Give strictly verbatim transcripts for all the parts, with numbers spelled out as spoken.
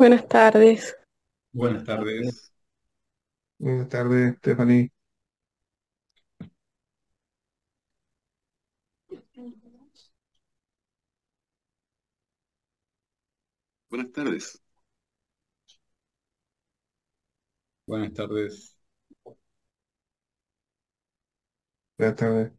Buenas tardes. Buenas tardes. Buenas tardes, Stephanie. Buenas tardes. Buenas tardes. Buenas tardes.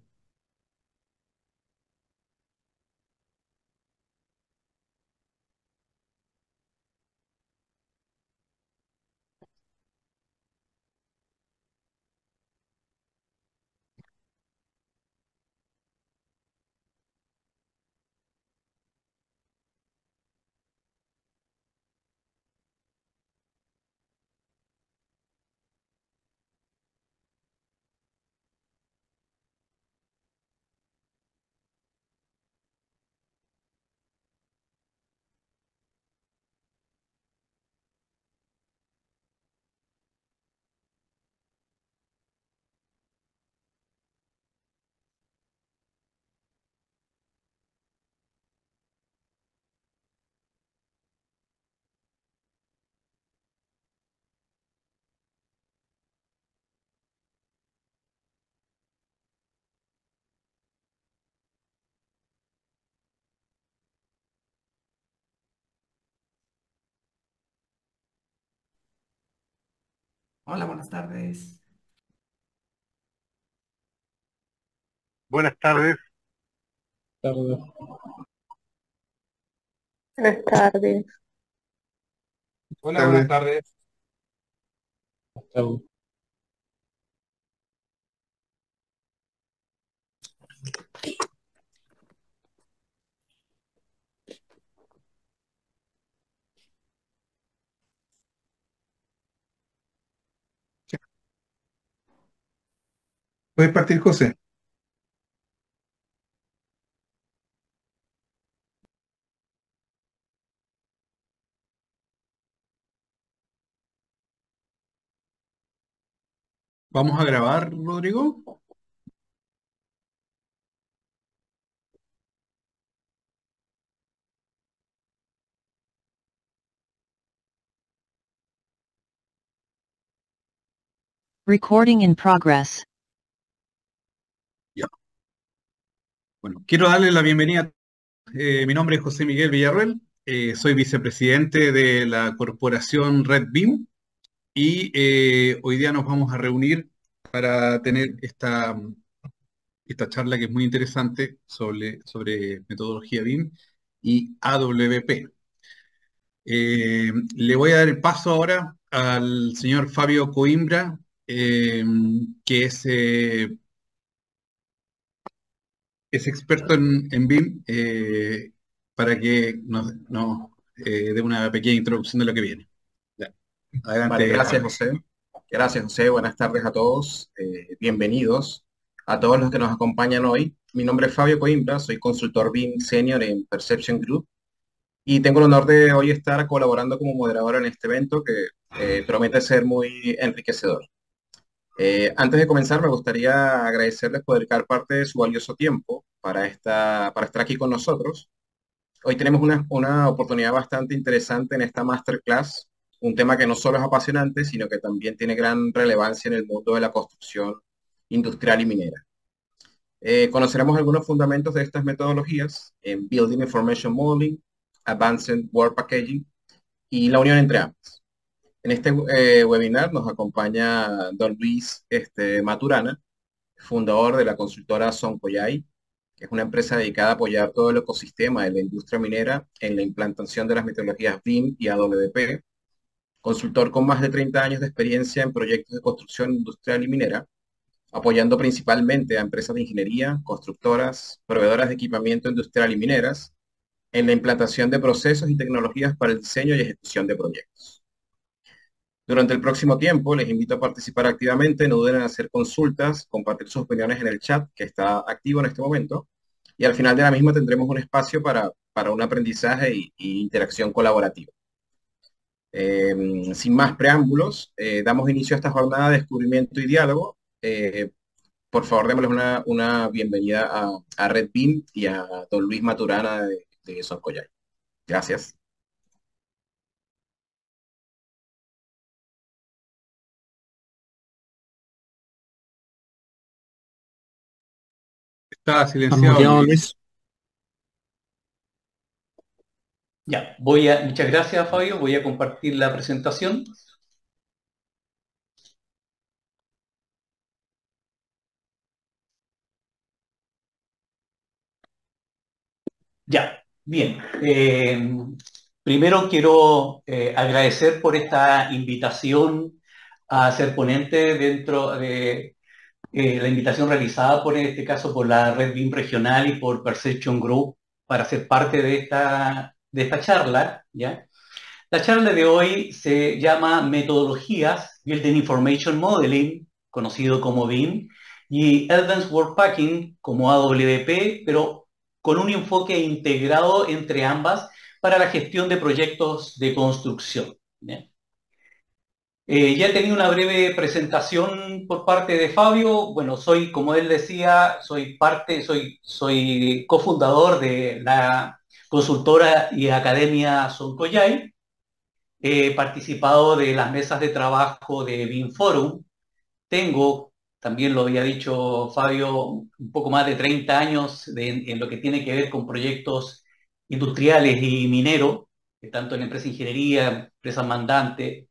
Hola, buenas tardes. Buenas tardes. Tardes. Buenas tardes. Hola, buenas Tardes. tardes. Tardes. ¿Puedes partir, José? ¿Vamos a grabar, Rodrigo? Recording in progress. Ya. Bueno, quiero darle la bienvenida. Eh, mi nombre es José Miguel Villarroel. Eh, soy vicepresidente de la corporación Red Beam y eh, hoy día nos vamos a reunir para tener esta, esta charla que es muy interesante sobre, sobre metodología BIM y A W P. Eh, le voy a dar el paso ahora al señor Fabio Coimbra, eh, que es, eh, es experto en, en BIM, eh, para que nos, nos, eh, dé una pequeña introducción de lo que viene. Ya. Vale, Adelante, gracias, Fabio. José. Gracias, José. Buenas tardes a todos. Eh, bienvenidos a todos los que nos acompañan hoy. Mi nombre es Fabio Coimbra, soy consultor B I M Senior en Perception Group y tengo el honor de hoy estar colaborando como moderador en este evento que eh, promete ser muy enriquecedor. Eh, antes de comenzar, me gustaría agradecerles por dedicar parte de su valioso tiempo para, esta, para estar aquí con nosotros. Hoy tenemos una, una oportunidad bastante interesante en esta masterclass, un tema que no solo es apasionante, sino que también tiene gran relevancia en el mundo de la construcción industrial y minera. Eh, conoceremos algunos fundamentos de estas metodologías en Building Information Modeling, Advanced Work Packaging y la unión entre ambas. En este eh, webinar nos acompaña don Luis este, Maturana, fundador de la consultora Soncoyay, que es una empresa dedicada a apoyar todo el ecosistema de la industria minera en la implantación de las metodologías B I M y A W P, consultor con más de treinta años de experiencia en proyectos de construcción industrial y minera, apoyando principalmente a empresas de ingeniería, constructoras, proveedoras de equipamiento industrial y mineras, en la implantación de procesos y tecnologías para el diseño y ejecución de proyectos. Durante el próximo tiempo, les invito a participar activamente, no duden en hacer consultas, compartir sus opiniones en el chat que está activo en este momento, y al final de la misma tendremos un espacio para, para un aprendizaje y, y interacción colaborativa. Eh, Sin más preámbulos, eh, damos inicio a esta jornada de descubrimiento y diálogo. Eh, por favor, démosles una, una bienvenida a, a Red Beam y a don Luis Maturana de, de Soncoyay. Gracias. Estaba ¿Estás silenciado, muteado, Luis. Luis? Ya, voy a, muchas gracias, Fabio. Voy a compartir la presentación. Ya, bien. Eh, primero quiero eh, agradecer por esta invitación a ser ponente dentro de eh, la invitación realizada por, en este caso, por la Red BIM Regional y por Perception Group para ser parte de esta, de esta charla, ¿ya? La charla de hoy se llama Metodologías Building Information Modeling, conocido como BIM, y Advanced Workpacking como A W P, pero con un enfoque integrado entre ambas para la gestión de proyectos de construcción, ¿ya? Eh, ya he tenido una breve presentación por parte de Fabio. Bueno, soy, como él decía, soy parte, soy, soy cofundador de la consultora y academia Soncoyay. He participado de las mesas de trabajo de BIM Forum. Tengo, también lo había dicho Fabio, un poco más de treinta años de, en lo que tiene que ver con proyectos industriales y mineros, tanto en la empresa de ingeniería, empresas mandantes.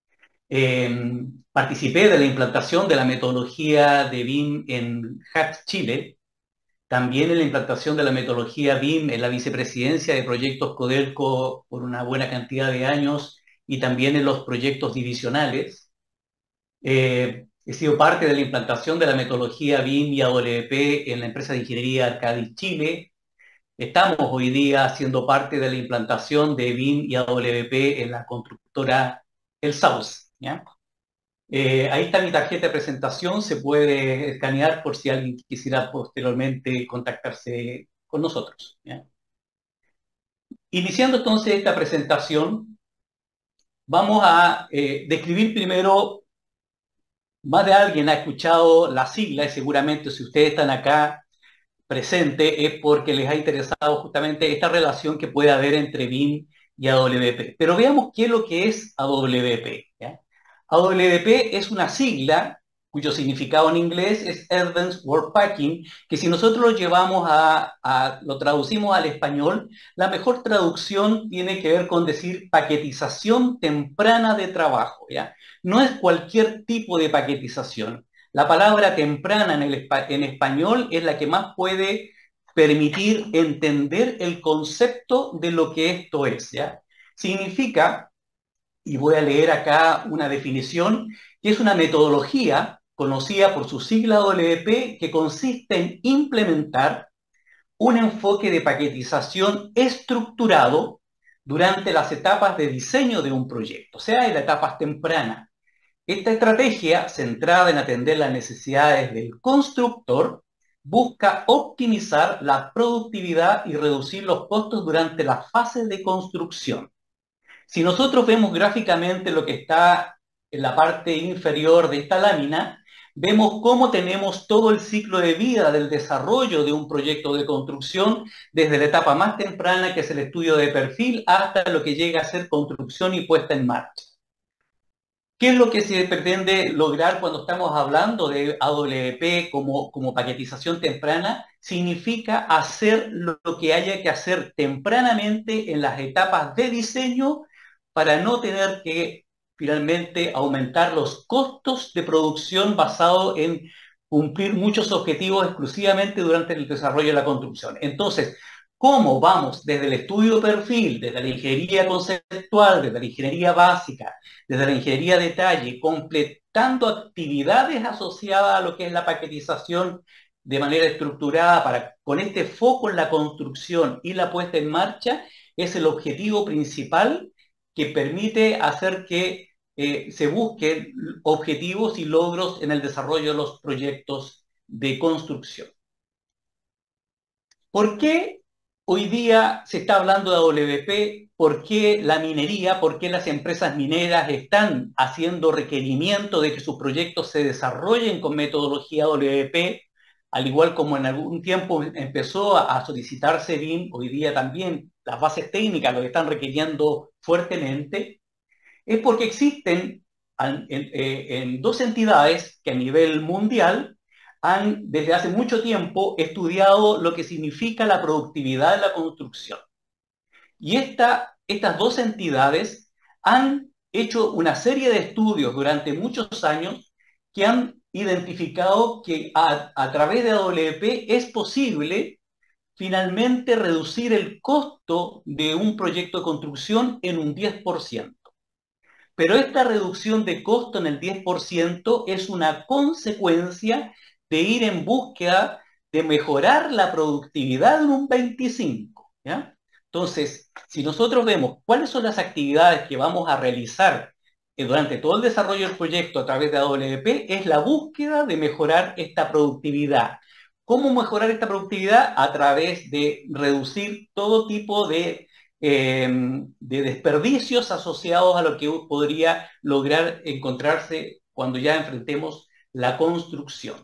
Eh, participé de la implantación de la metodología de BIM en H A T Chile, también en la implantación de la metodología BIM en la vicepresidencia de proyectos Codelco por una buena cantidad de años y también en los proyectos divisionales. Eh, he sido parte de la implantación de la metodología BIM y A W P en la empresa de ingeniería Arcadis Chile. Estamos hoy día siendo parte de la implantación de BIM y A W P en la constructora El Saus, ¿ya? Eh, ahí está mi tarjeta de presentación, se puede escanear por si alguien quisiera posteriormente contactarse con nosotros, ¿ya? Iniciando entonces esta presentación, vamos a eh, describir primero, más de alguien ha escuchado la sigla y seguramente si ustedes están acá presentes es porque les ha interesado justamente esta relación que puede haber entre BIM y A W P. Pero veamos qué es lo que es A W P, ¿ya? A W P es una sigla cuyo significado en inglés es Advanced Workpacking, que si nosotros lo llevamos a, a, lo traducimos al español, la mejor traducción tiene que ver con decir paquetización temprana de trabajo, ¿ya? No es cualquier tipo de paquetización. La palabra temprana en, el, en español es la que más puede permitir entender el concepto de lo que esto es, ¿ya? Significa, y voy a leer acá una definición, que es una metodología conocida por su sigla W P que consiste en implementar un enfoque de paquetización estructurado durante las etapas de diseño de un proyecto, o sea, en las etapas tempranas. Esta estrategia, centrada en atender las necesidades del constructor, busca optimizar la productividad y reducir los costos durante las fases de construcción. Si nosotros vemos gráficamente lo que está en la parte inferior de esta lámina, vemos cómo tenemos todo el ciclo de vida del desarrollo de un proyecto de construcción, desde la etapa más temprana, que es el estudio de perfil, hasta lo que llega a ser construcción y puesta en marcha. ¿Qué es lo que se pretende lograr cuando estamos hablando de A W P como, como paquetización temprana? Significa hacer lo que haya que hacer tempranamente en las etapas de diseño para no tener que finalmente aumentar los costos de producción basado en cumplir muchos objetivos exclusivamente durante el desarrollo de la construcción. Entonces, ¿cómo vamos desde el estudio de perfil, desde la ingeniería conceptual, desde la ingeniería básica, desde la ingeniería de detalle, completando actividades asociadas a lo que es la paquetización de manera estructurada para, con este foco en la construcción y la puesta en marcha, es el objetivo principal que permite hacer que eh, se busquen objetivos y logros en el desarrollo de los proyectos de construcción. ¿Por qué hoy día se está hablando de A W P? ¿Por qué la minería, por qué las empresas mineras están haciendo requerimiento de que sus proyectos se desarrollen con metodología A W P? Al igual como en algún tiempo empezó a solicitarse BIM, hoy día también las bases técnicas lo están requiriendo fuertemente, es porque existen en, en, en dos entidades que a nivel mundial han desde hace mucho tiempo estudiado lo que significa la productividad de la construcción. Y esta, estas dos entidades han hecho una serie de estudios durante muchos años que han identificado que a, a través de A W P es posible finalmente reducir el costo de un proyecto de construcción en un diez por ciento. Pero esta reducción de costo en el diez por ciento es una consecuencia de ir en búsqueda de mejorar la productividad en un veinticinco por ciento, ¿ya? Entonces, si nosotros vemos cuáles son las actividades que vamos a realizar durante todo el desarrollo del proyecto a través de A W P, es la búsqueda de mejorar esta productividad. ¿Cómo mejorar esta productividad? A través de reducir todo tipo de, eh, de desperdicios asociados a lo que podría lograr encontrarse cuando ya enfrentemos la construcción.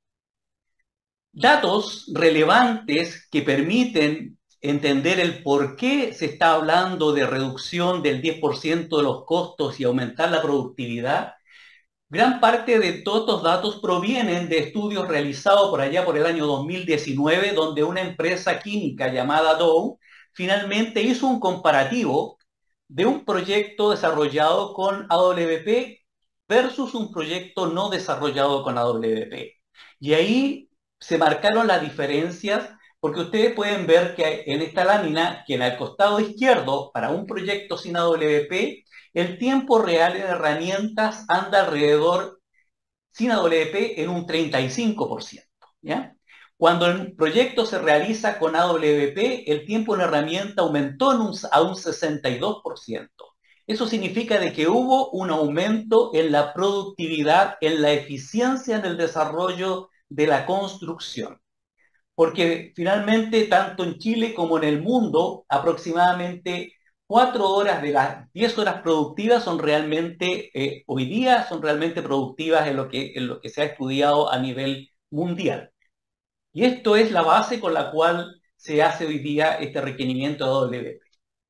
Datos relevantes que permiten entender el por qué se está hablando de reducción del diez por ciento de los costos y aumentar la productividad. Gran parte de todos estos datos provienen de estudios realizados por allá por el año dos mil diecinueve, donde una empresa química llamada Dow finalmente hizo un comparativo de un proyecto desarrollado con A W P versus un proyecto no desarrollado con A W P. Y ahí se marcaron las diferencias, porque ustedes pueden ver que en esta lámina, que en el costado izquierdo, para un proyecto sin A W P, el tiempo real en herramientas anda alrededor, sin A W P, en un treinta y cinco por ciento, ¿ya? Cuando el proyecto se realiza con A W P, el tiempo en herramienta aumentó en un, a un sesenta y dos por ciento. Eso significa de que hubo un aumento en la productividad, en la eficiencia en el desarrollo de la construcción. Porque finalmente, tanto en Chile como en el mundo, aproximadamente cuatro horas de las diez horas productivas son realmente, eh, hoy día son realmente productivas en lo, que, en lo que se ha estudiado a nivel mundial. Y esto es la base con la cual se hace hoy día este requerimiento de A W P.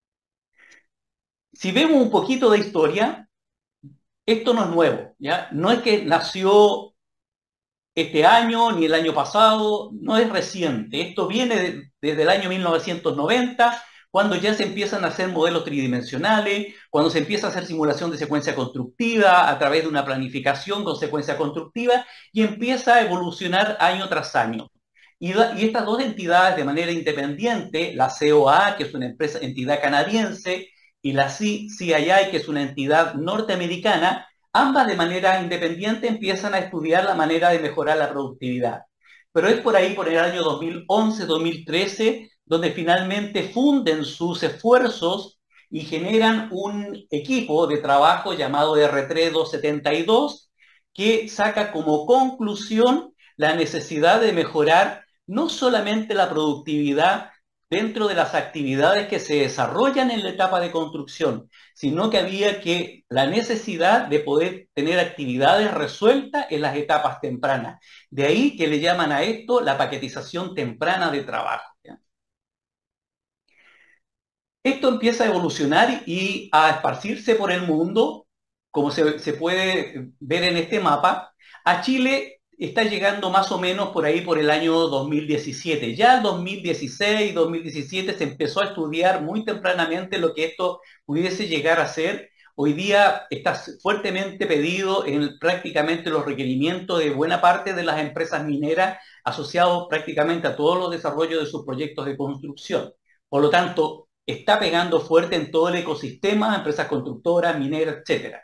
Si vemos un poquito de historia, esto no es nuevo, ¿ya? No es que nació este año ni el año pasado, no es reciente. Esto viene de, desde el año mil novecientos noventa, cuando ya se empiezan a hacer modelos tridimensionales, cuando se empieza a hacer simulación de secuencia constructiva a través de una planificación con secuencia constructiva, y empieza a evolucionar año tras año. Y, y estas dos entidades de manera independiente, la C O A, que es una empresa, entidad canadiense, y la C I I, que es una entidad norteamericana, ambas de manera independiente empiezan a estudiar la manera de mejorar la productividad. Pero es por ahí, por el año dos mil once, dos mil trece, donde finalmente funden sus esfuerzos y generan un equipo de trabajo llamado R tres doscientos setenta y dos, que saca como conclusión la necesidad de mejorar no solamente la productividad dentro de las actividades que se desarrollan en la etapa de construcción, sino que había que la necesidad de poder tener actividades resueltas en las etapas tempranas. De ahí que le llaman a esto la paquetización temprana de trabajo, ¿ya? Esto empieza a evolucionar y a esparcirse por el mundo, como se, se puede ver en este mapa. A Chile está llegando más o menos por ahí por el año dos mil diecisiete. Ya en dos mil dieciséis, dos mil diecisiete se empezó a estudiar muy tempranamente lo que esto pudiese llegar a ser. Hoy día está fuertemente pedido en prácticamente los requerimientos de buena parte de las empresas mineras, asociados prácticamente a todos los desarrollos de sus proyectos de construcción. Por lo tanto, está pegando fuerte en todo el ecosistema, empresas constructoras, mineras, etcétera.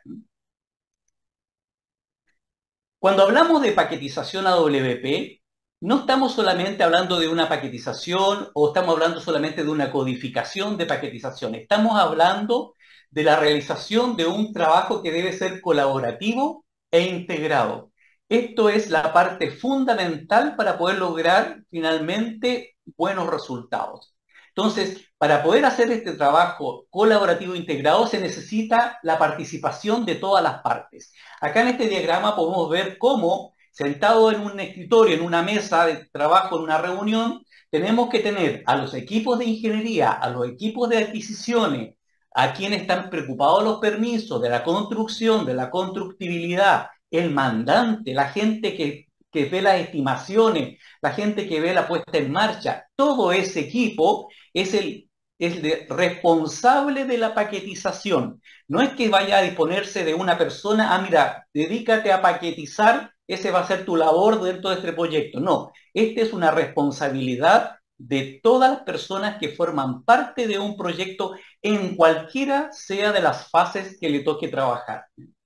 Cuando hablamos de paquetización A W P, no estamos solamente hablando de una paquetización o estamos hablando solamente de una codificación de paquetización. Estamos hablando de la realización de un trabajo que debe ser colaborativo e integrado. Esto es la parte fundamental para poder lograr finalmente buenos resultados. Entonces, para poder hacer este trabajo colaborativo integrado se necesita la participación de todas las partes. Acá en este diagrama podemos ver cómo, sentado en un escritorio, en una mesa de trabajo, en una reunión, tenemos que tener a los equipos de ingeniería, a los equipos de adquisiciones, a quienes están preocupados los permisos, de la construcción, de la constructibilidad, el mandante, la gente que, que que ve las estimaciones, la gente que ve la puesta en marcha, todo ese equipo es el, es el responsable de la paquetización. No es que vaya a disponerse de una persona, ah, mira, dedícate a paquetizar, ese va a ser tu labor dentro de este proyecto. No, esta es una responsabilidad de todas las personas que forman parte de un proyecto en cualquiera sea de las fases que le toque trabajar.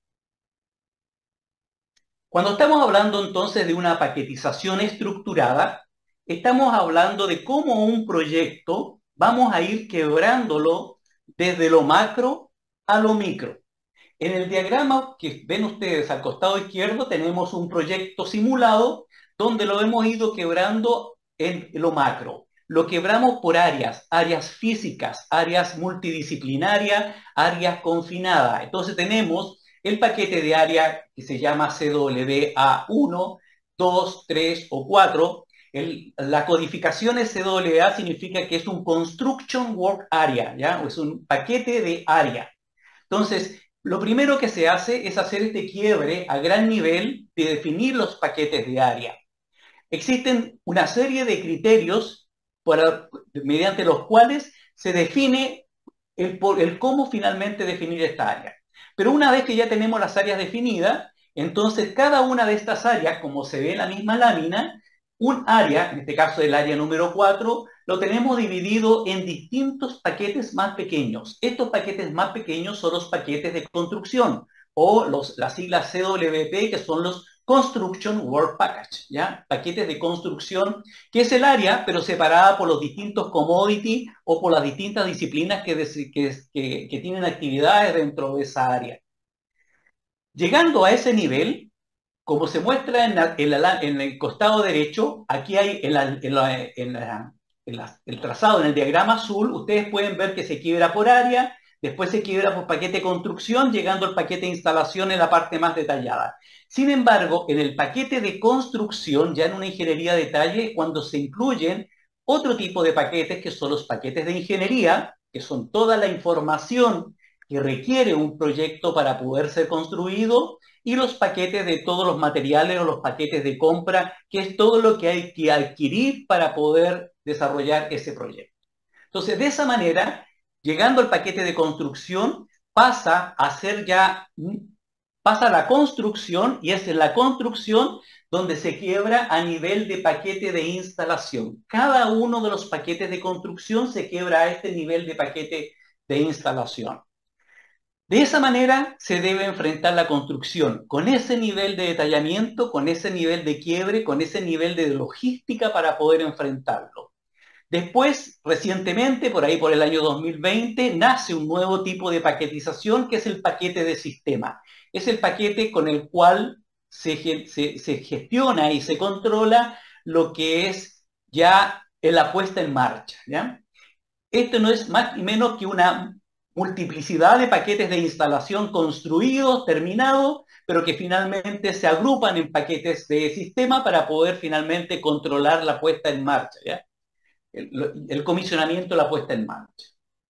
Cuando estamos hablando entonces de una paquetización estructurada, estamos hablando de cómo un proyecto vamos a ir quebrándolo desde lo macro a lo micro. En el diagrama que ven ustedes al costado izquierdo tenemos un proyecto simulado donde lo hemos ido quebrando en lo macro. Lo quebramos por áreas, áreas físicas, áreas multidisciplinarias, áreas confinadas. Entonces tenemos el paquete de área que se llama C W A uno, dos, tres o cuatro. El, la codificación de C W A significa que es un Construction Work Area, ¿ya? O es un paquete de área. Entonces, lo primero que se hace es hacer este quiebre a gran nivel de definir los paquetes de área. Existen una serie de criterios para, mediante los cuales se define el, el cómo finalmente definir esta área. Pero una vez que ya tenemos las áreas definidas, entonces cada una de estas áreas, como se ve en la misma lámina, un área, en este caso el área número cuatro, lo tenemos dividido en distintos paquetes más pequeños. Estos paquetes más pequeños son los paquetes de construcción, o los, las siglas C W P, que son los Construction Work Package, ¿ya? Paquetes de construcción, que es el área, pero separada por los distintos commodities o por las distintas disciplinas que, que, que, que tienen actividades dentro de esa área. Llegando a ese nivel, como se muestra en, la, en, la, en el costado derecho, aquí hay en, la, en, la, en, la, en la, el trazado, en el diagrama azul, ustedes pueden ver que se quiebra por área, después se quiebra por paquete de construcción, llegando al paquete de instalación en la parte más detallada. Sin embargo, en el paquete de construcción, ya en una ingeniería de detalle, cuando se incluyen otro tipo de paquetes, que son los paquetes de ingeniería, que son toda la información que requiere un proyecto para poder ser construido, y los paquetes de todos los materiales o los paquetes de compra, que es todo lo que hay que adquirir para poder desarrollar ese proyecto. Entonces, de esa manera, llegando al paquete de construcción, pasa a ser ya, pasa a la construcción, y es en la construcción donde se quiebra a nivel de paquete de instalación. Cada uno de los paquetes de construcción se quiebra a este nivel de paquete de instalación. De esa manera se debe enfrentar la construcción, con ese nivel de detallamiento, con ese nivel de quiebre, con ese nivel de logística para poder enfrentarlo. Después, recientemente, por ahí por el año dos mil veinte, nace un nuevo tipo de paquetización que es el paquete de sistema. Es el paquete con el cual se, se, se gestiona y se controla lo que es ya la puesta en marcha, ¿ya? Esto no es más ni menos que una multiplicidad de paquetes de instalación construidos, terminados, pero que finalmente se agrupan en paquetes de sistema para poder finalmente controlar la puesta en marcha, ¿ya? El, el comisionamiento de la puesta en marcha.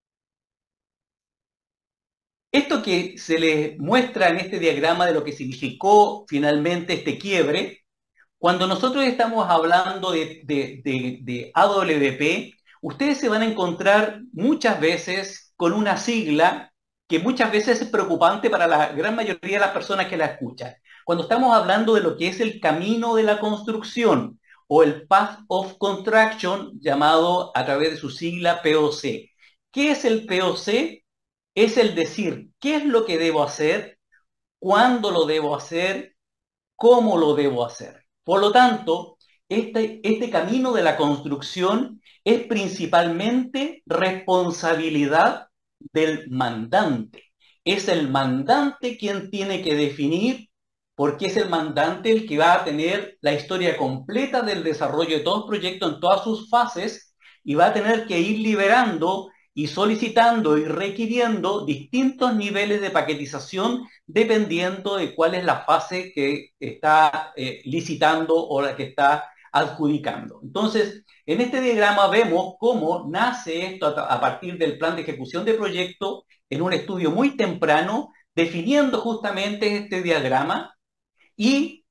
Esto que se les muestra en este diagrama de lo que significó finalmente este quiebre, cuando nosotros estamos hablando de, de, de, de A W P, ustedes se van a encontrar muchas veces con una sigla que muchas veces es preocupante para la gran mayoría de las personas que la escuchan. Cuando estamos hablando de lo que es el camino de la construcción o el Path of Construction, llamado a través de su sigla P O C. ¿Qué es el P O C? Es el decir qué es lo que debo hacer, cuándo lo debo hacer, cómo lo debo hacer. Por lo tanto, este, este camino de la construcción es principalmente responsabilidad del mandante. Es el mandante quien tiene que definir, porque es el mandante el que va a tener la historia completa del desarrollo de todo el proyecto en todas sus fases y va a tener que ir liberando y solicitando y requiriendo distintos niveles de paquetización dependiendo de cuál es la fase que está eh, licitando o la que está adjudicando. Entonces, en este diagrama vemos cómo nace esto a, a partir del plan de ejecución de proyecto en un estudio muy temprano, definiendo justamente este diagrama y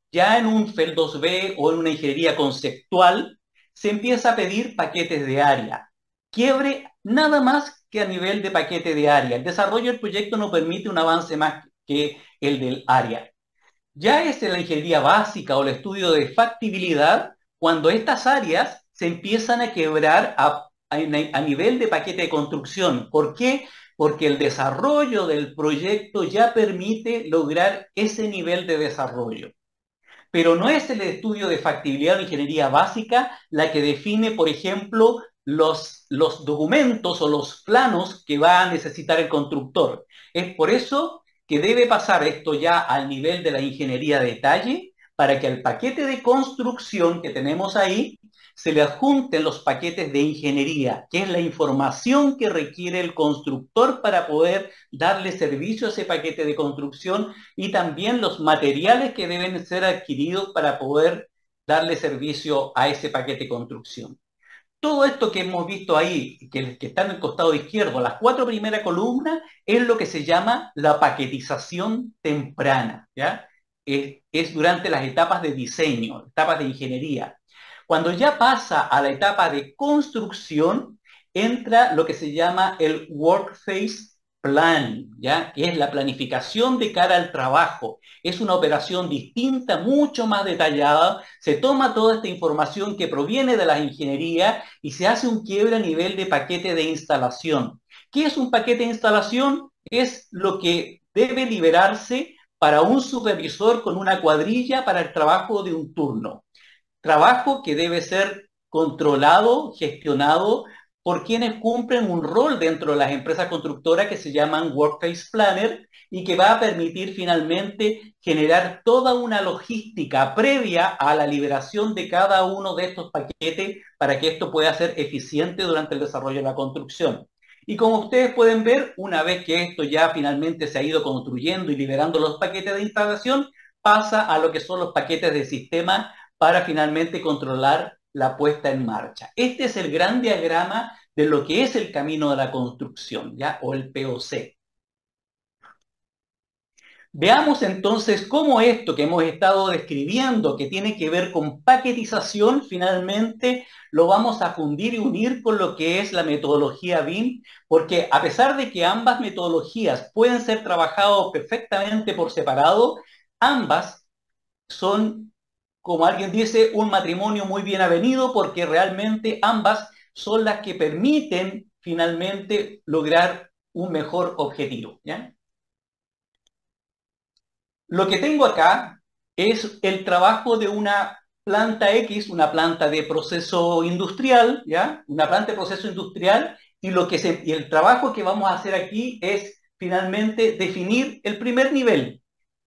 ya en un F E L dos B o en una ingeniería conceptual, se empieza a pedir paquetes de área. Quiebre nada más que a nivel de paquete de área. El desarrollo del proyecto no permite un avance más que el del área. Ya es en la ingeniería básica o el estudio de factibilidad cuando estas áreas se empiezan a quebrar a, a, a nivel de paquete de construcción. ¿Por qué? Porque el desarrollo del proyecto ya permite lograr ese nivel de desarrollo. Pero no es el estudio de factibilidad o ingeniería básica la que define, por ejemplo, los, los documentos o los planos que va a necesitar el constructor. Es por eso que debe pasar esto ya al nivel de la ingeniería de detalle para que al paquete de construcción que tenemos ahí se le adjunten los paquetes de ingeniería, que es la información que requiere el constructor para poder darle servicio a ese paquete de construcción y también los materiales que deben ser adquiridos para poder darle servicio a ese paquete de construcción. Todo esto que hemos visto ahí, que, que está en el costado izquierdo, las cuatro primeras columnas, es lo que se llama la paquetización temprana, ¿ya? Es, es durante las etapas de diseño, etapas de ingeniería. Cuando ya pasa a la etapa de construcción, entra lo que se llama el work phase planning, ¿ya? Que es la planificación de cara al trabajo. Es una operación distinta, mucho más detallada. Se toma toda esta información que proviene de la ingeniería y se hace un quiebre a nivel de paquete de instalación. ¿Qué es un paquete de instalación? Es lo que debe liberarse para un supervisor con una cuadrilla para el trabajo de un turno. Trabajo que debe ser controlado, gestionado por quienes cumplen un rol dentro de las empresas constructoras que se llaman Workplace Planner y que va a permitir finalmente generar toda una logística previa a la liberación de cada uno de estos paquetes para que esto pueda ser eficiente durante el desarrollo de la construcción. Y como ustedes pueden ver, una vez que esto ya finalmente se ha ido construyendo y liberando los paquetes de instalación, pasa a lo que son los paquetes de sistema para finalmente controlar la puesta en marcha. Este es el gran diagrama de lo que es el camino de la construcción, ¿ya? O el P O C. Veamos entonces cómo esto que hemos estado describiendo, que tiene que ver con paquetización, finalmente lo vamos a fundir y unir con lo que es la metodología B I M, porque a pesar de que ambas metodologías pueden ser trabajadas perfectamente por separado, ambas son, como alguien dice, un matrimonio muy bien avenido, porque realmente ambas son las que permiten finalmente lograr un mejor objetivo, ¿ya? Lo que tengo acá es el trabajo de una planta X, una planta de proceso industrial, ¿ya? Una planta de proceso industrial, y, lo que se, y el trabajo que vamos a hacer aquí es finalmente definir el primer nivel,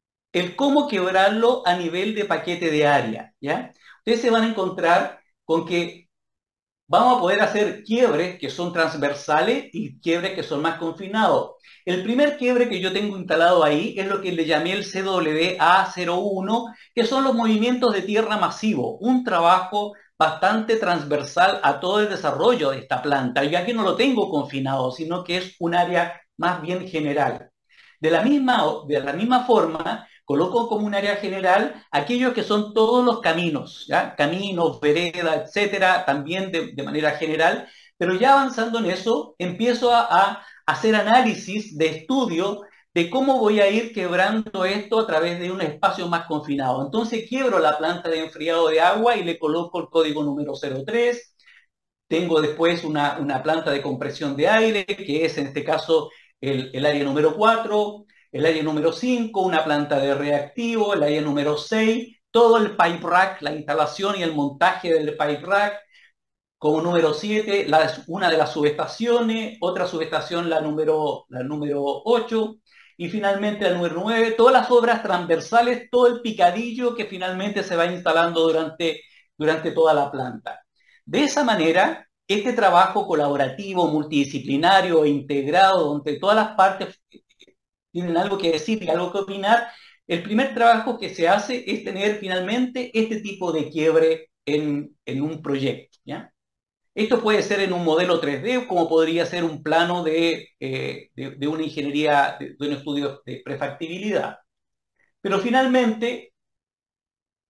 el cómo quebrarlo a nivel de paquete de área, ¿ya? Ustedes se van a encontrar con que vamos a poder hacer quiebres que son transversales y quiebres que son más confinados. El primer quiebre que yo tengo instalado ahí es lo que le llamé el C W A cero uno, que son los movimientos de tierra masivo, un trabajo bastante transversal a todo el desarrollo de esta planta, ya que no lo tengo confinado, sino que es un área más bien general. De la misma, de la misma forma, coloco como un área general aquellos que son todos los caminos, ¿ya? Caminos, veredas, etcétera, también de, de manera general, pero ya avanzando en eso, empiezo a, a hacer análisis de estudio de cómo voy a ir quebrando esto a través de un espacio más confinado. Entonces quiebro la planta de enfriado de agua y le coloco el código número cero tres. Tengo después una, una planta de compresión de aire, que es en este caso el, el área número cuatro. El área número cinco, una planta de reactivo, el área número seis, todo el pipe rack, la instalación y el montaje del pipe rack. Como número siete, la, una de las subestaciones, otra subestación, la número, la número ocho, y finalmente la número nueve, todas las obras transversales, todo el picadillo que finalmente se va instalando durante, durante toda la planta. De esa manera, este trabajo colaborativo, multidisciplinario e integrado, donde todas las partes tienen algo que decir y algo que opinar, el primer trabajo que se hace es tener finalmente este tipo de quiebre en, en un proyecto, ¿ya? Esto puede ser en un modelo tres D, como podría ser un plano de, eh, de, de una ingeniería, de, de un estudio de prefactibilidad. Pero finalmente,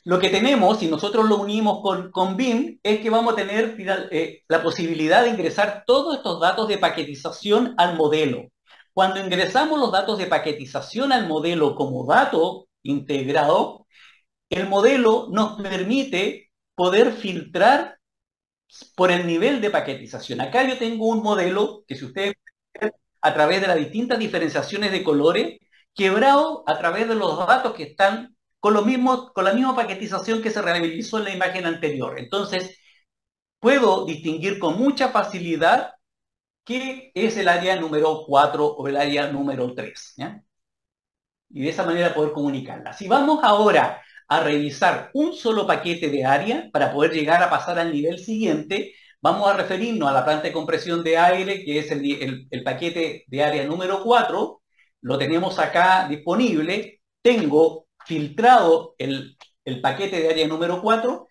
Lo que tenemos, si nosotros lo unimos con, con B I M, es que vamos a tener final, eh, la posibilidad de ingresar todos estos datos de paquetización al modelo. Cuando ingresamos los datos de paquetización al modelo como dato integrado, el modelo nos permite poder filtrar por el nivel de paquetización. Acá yo tengo un modelo que, si ustedes ven, a través de las distintas diferenciaciones de colores, quebrado a través de los datos que están con, lo mismo, con la misma paquetización que se realizó en la imagen anterior. Entonces, puedo distinguir con mucha facilidad qué es el área número cuatro o el área número tres, ¿ya? Y de esa manera poder comunicarla. Si vamos ahora a revisar un solo paquete de área para poder llegar a pasar al nivel siguiente, vamos a referirnos a la planta de compresión de aire, que es el, el, el paquete de área número cuatro. Lo tenemos acá disponible. Tengo filtrado el, el paquete de área número cuatro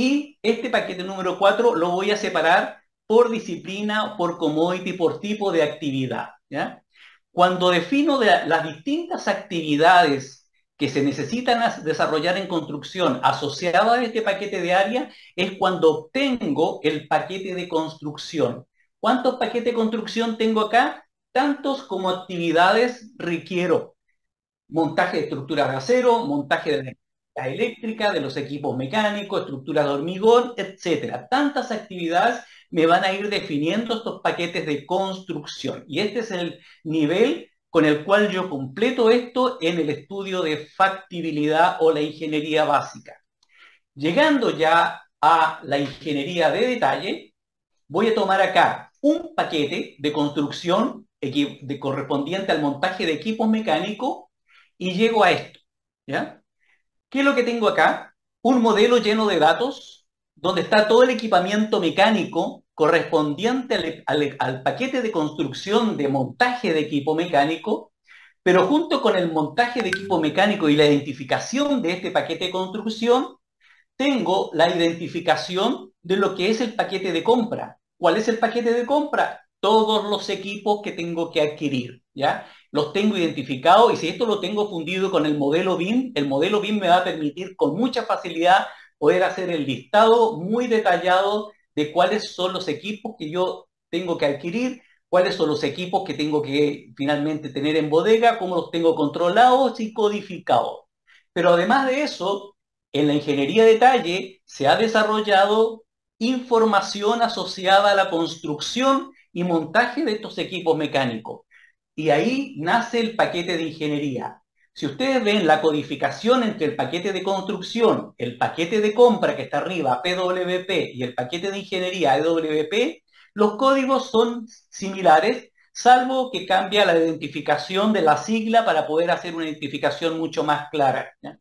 y este paquete número cuatro lo voy a separar por disciplina, por commodity, por tipo de actividad, ¿ya? Cuando defino de las distintas actividades que se necesitan desarrollar en construcción asociadas a este paquete de área, es cuando obtengo el paquete de construcción. ¿Cuántos paquetes de construcción tengo acá? Tantos como actividades requiero. Montaje de estructuras de acero, montaje de la eléctrica, de los equipos mecánicos, estructuras de hormigón, etcétera. Tantas actividades me van a ir definiendo estos paquetes de construcción. Y este es el nivel con el cual yo completo esto en el estudio de factibilidad o la ingeniería básica. Llegando ya a la ingeniería de detalle, voy a tomar acá un paquete de construcción de correspondiente al montaje de equipos mecánicos y llego a esto, ¿ya? ¿Qué es lo que tengo acá? Un modelo lleno de datos donde está todo el equipamiento mecánico correspondiente al, al, al paquete de construcción de montaje de equipo mecánico, pero junto con el montaje de equipo mecánico y la identificación de este paquete de construcción, tengo la identificación de lo que es el paquete de compra. ¿Cuál es el paquete de compra? Todos los equipos que tengo que adquirir, ¿ya? Los tengo identificados, y si esto lo tengo fundido con el modelo B I M, el modelo B I M me va a permitir con mucha facilidad poder hacer el listado muy detallado de cuáles son los equipos que yo tengo que adquirir, cuáles son los equipos que tengo que finalmente tener en bodega, cómo los tengo controlados y codificados. Pero además de eso, en la ingeniería de detalle se ha desarrollado información asociada a la construcción y montaje de estos equipos mecánicos. Y ahí nace el paquete de ingeniería. Si ustedes ven la codificación entre el paquete de construcción, el paquete de compra que está arriba, P W P, y el paquete de ingeniería, E W P, los códigos son similares, salvo que cambia la identificación de la sigla para poder hacer una identificación mucho más clara, ¿ya?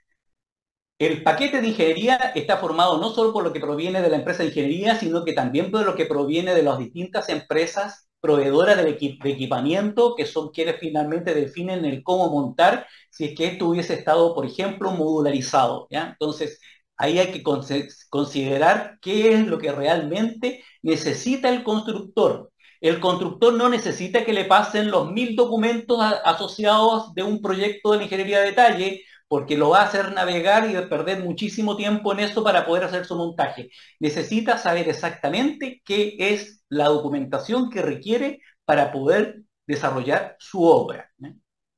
El paquete de ingeniería está formado no solo por lo que proviene de la empresa de ingeniería, sino que también por lo que proviene de las distintas empresas proveedoras de, equip de equipamiento, que son quienes finalmente definen el cómo montar, si es que esto hubiese estado, por ejemplo, modularizado, ¿ya? Entonces, ahí hay que considerar qué es lo que realmente necesita el constructor. El constructor no necesita que le pasen los mil documentos asociados de un proyecto de la ingeniería de detalle, porque lo va a hacer navegar y perder muchísimo tiempo en eso para poder hacer su montaje. Necesita saber exactamente qué es la documentación que requiere para poder desarrollar su obra, ¿eh?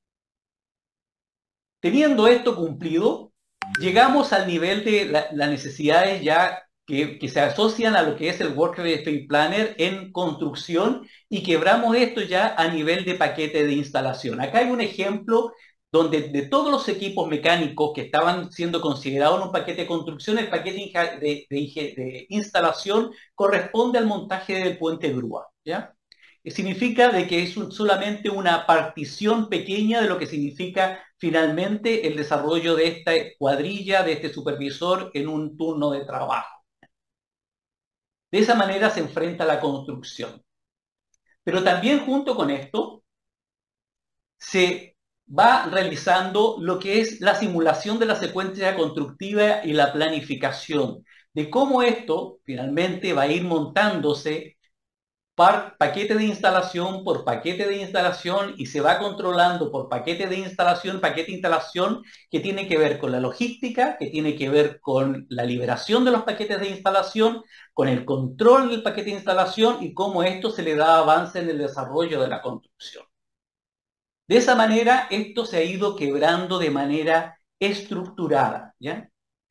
Teniendo esto cumplido, llegamos al nivel de la, las necesidades ya que, que se asocian a lo que es el Workflow Planner en construcción, y quebramos esto ya a nivel de paquete de instalación. Acá hay un ejemplo donde de todos los equipos mecánicos que estaban siendo considerados en un paquete de construcción, el paquete de, de, de instalación corresponde al montaje del puente grúa, ¿ya? Significa de que es un, solamente una partición pequeña de lo que significa finalmente el desarrollo de esta cuadrilla, de este supervisor en un turno de trabajo. De esa manera se enfrenta a la construcción. Pero también junto con esto se va realizando lo que es la simulación de la secuencia constructiva y la planificación, de cómo esto finalmente va a ir montándose par, paquete de instalación por paquete de instalación y se va controlando por paquete de instalación, paquete de instalación que tiene que ver con la logística, que tiene que ver con la liberación de los paquetes de instalación, con el control del paquete de instalación y cómo esto se le da avance en el desarrollo de la construcción. De esa manera, esto se ha ido quebrando de manera estructurada, ¿ya?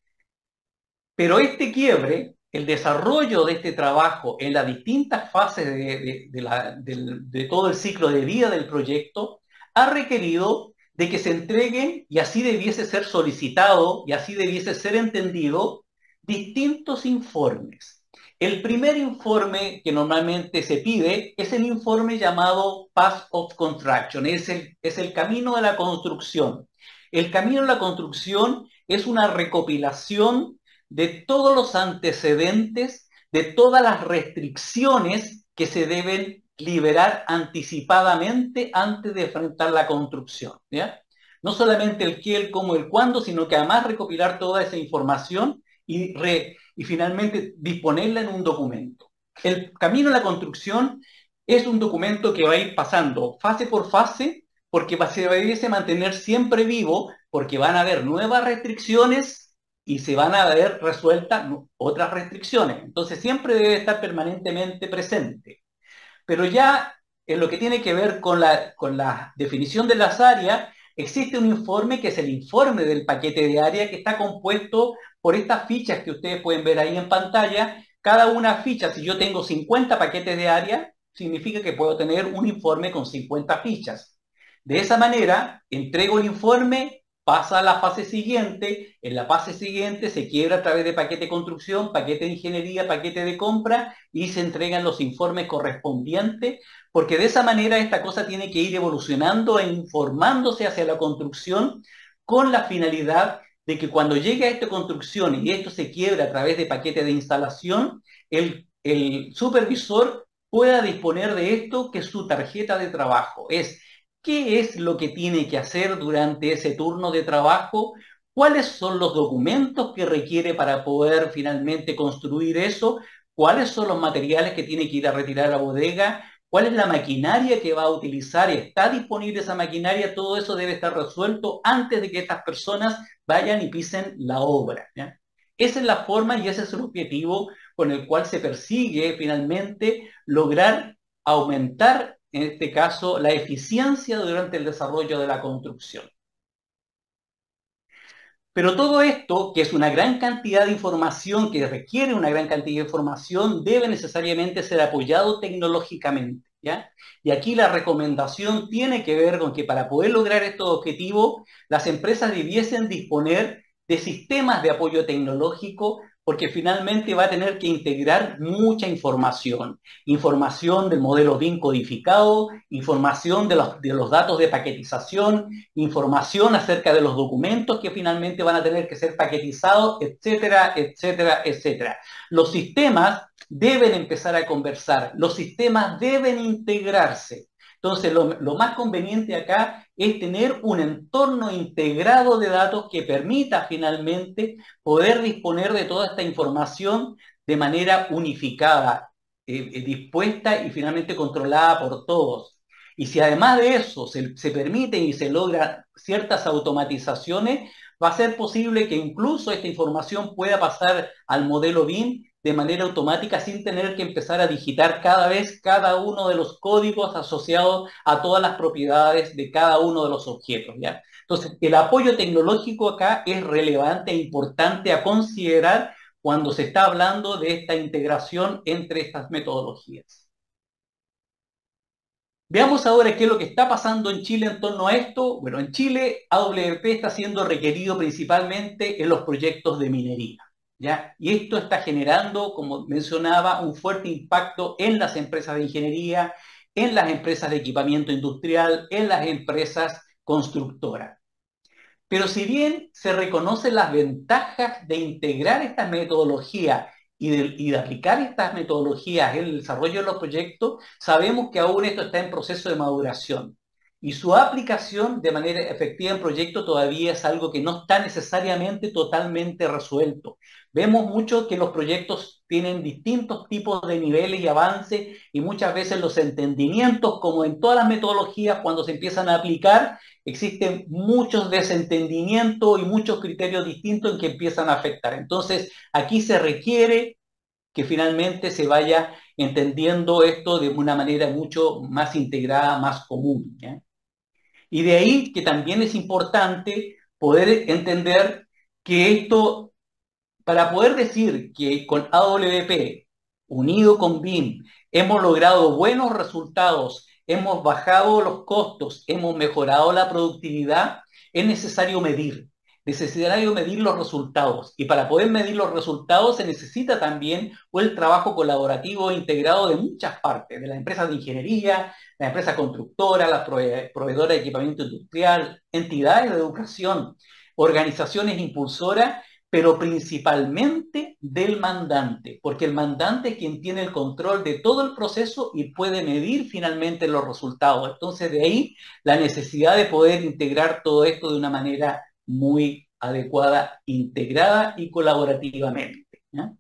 Pero este quiebre, el desarrollo de este trabajo en las distintas fases de, de, de, la, de, de todo el ciclo de vida del proyecto, ha requerido de que se entreguen, y así debiese ser solicitado, y así debiese ser entendido, distintos informes. El primer informe que normalmente se pide es el informe llamado Path of Construction, es el, es el camino de la construcción. El camino de la construcción es una recopilación de todos los antecedentes, de todas las restricciones que se deben liberar anticipadamente antes de enfrentar la construcción, ¿ya? No solamente el qué, el cómo, el cuándo, sino que además recopilar toda esa información y, re, y finalmente disponerla en un documento. El camino a la construcción es un documento que va a ir pasando fase por fase, porque se debe mantener siempre vivo, porque van a haber nuevas restricciones y se van a ver resueltas otras restricciones. Entonces siempre debe estar permanentemente presente. Pero ya en lo que tiene que ver con la, con la definición de las áreas, existe un informe que es el informe del paquete de área, que está compuesto por estas fichas que ustedes pueden ver ahí en pantalla. Cada una ficha, si yo tengo cincuenta paquetes de área, significa que puedo tener un informe con cincuenta fichas. De esa manera, entrego el informe, pasa a la fase siguiente, en la fase siguiente se quiebra a través de paquete de construcción, paquete de ingeniería, paquete de compra y se entregan los informes correspondientes, porque de esa manera esta cosa tiene que ir evolucionando e informándose hacia la construcción con la finalidad de que cuando llegue a esta construcción y esto se quiebra a través de paquete de instalación, el, el supervisor pueda disponer de esto que es su tarjeta de trabajo. Es ¿qué es lo que tiene que hacer durante ese turno de trabajo? ¿Cuáles son los documentos que requiere para poder finalmente construir eso? ¿Cuáles son los materiales que tiene que ir a retirar a la bodega? ¿Cuál es la maquinaria que va a utilizar? ¿Está disponible esa maquinaria? Todo eso debe estar resuelto antes de que estas personas vayan y pisen la obra, ¿ya? Esa es la forma y ese es el objetivo con el cual se persigue finalmente lograr aumentar en este caso, la eficiencia durante el desarrollo de la construcción. Pero todo esto, que es una gran cantidad de información, que requiere una gran cantidad de información, debe necesariamente ser apoyado tecnológicamente, ¿ya? Y aquí la recomendación tiene que ver con que para poder lograr estos objetivos, las empresas debiesen disponer de sistemas de apoyo tecnológico, porque finalmente va a tener que integrar mucha información. Información del modelo B I M codificado, información de los, de los datos de paquetización, información acerca de los documentos que finalmente van a tener que ser paquetizados, etcétera, etcétera, etcétera. Los sistemas deben empezar a conversar, los sistemas deben integrarse. Entonces, lo, lo más conveniente acá es tener un entorno integrado de datos que permita finalmente poder disponer de toda esta información de manera unificada, eh, eh, dispuesta y finalmente controlada por todos. Y si además de eso se, se permiten y se logran ciertas automatizaciones, va a ser posible que incluso esta información pueda pasar al modelo B I M de manera automática sin tener que empezar a digitar cada vez cada uno de los códigos asociados a todas las propiedades de cada uno de los objetos, ¿ya? Entonces, el apoyo tecnológico acá es relevante e importante a considerar cuando se está hablando de esta integración entre estas metodologías. Veamos ahora qué es lo que está pasando en Chile en torno a esto. Bueno, en Chile A W P está siendo requerido principalmente en los proyectos de minería, ¿ya? Y esto está generando, como mencionaba, un fuerte impacto en las empresas de ingeniería, en las empresas de equipamiento industrial, en las empresas constructoras. Pero si bien se reconocen las ventajas de integrar estas metodologías y de, y de aplicar estas metodologías en el desarrollo de los proyectos, sabemos que aún esto está en proceso de maduración. y su aplicación de manera efectiva en proyecto todavía es algo que no está necesariamente totalmente resuelto. Vemos mucho que los proyectos tienen distintos tipos de niveles y avances y muchas veces los entendimientos, como en todas las metodologías, cuando se empiezan a aplicar, existen muchos desentendimientos y muchos criterios distintos en que empiezan a afectar. Entonces, aquí se requiere que finalmente se vaya entendiendo esto de una manera mucho más integrada, más común, ¿ya? Y de ahí que también es importante poder entender que esto, para poder decir que con A W P unido con B I M hemos logrado buenos resultados, hemos bajado los costos, hemos mejorado la productividad, es necesario medir. Necesario medir los resultados. Y para poder medir los resultados se necesita también el trabajo colaborativo e integrado de muchas partes, de las empresas de ingeniería, la empresa constructora, la proveedora de equipamiento industrial, entidades de educación, organizaciones impulsoras, pero principalmente del mandante, porque el mandante es quien tiene el control de todo el proceso y puede medir finalmente los resultados. Entonces, de ahí la necesidad de poder integrar todo esto de una manera muy adecuada, integrada y colaborativamente, ¿ya?